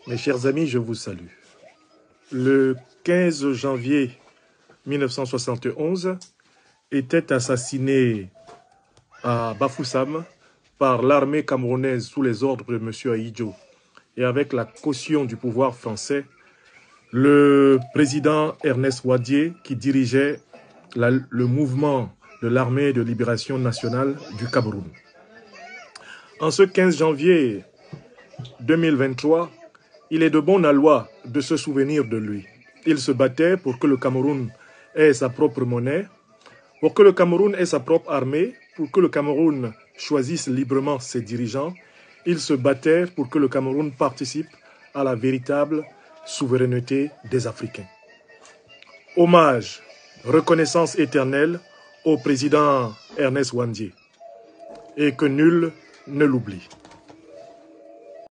Mes chers amis, je vous salue. Le 15 janvier 1971 était assassiné à Bafoussam par l'armée camerounaise sous les ordres de M. Ahidjo et avec la caution du pouvoir français, le président Ernest Ouadier qui dirigeait le mouvement de l'armée de libération nationale du Cameroun. En ce 15 janvier 2023, il est de bon aloi de se souvenir de lui. Il se battait pour que le Cameroun ait sa propre monnaie, pour que le Cameroun ait sa propre armée, pour que le Cameroun choisisse librement ses dirigeants. Il se battait pour que le Cameroun participe à la véritable souveraineté des Africains. Hommage, reconnaissance éternelle au président Ernest Ouadier et que nul ne l'oublie.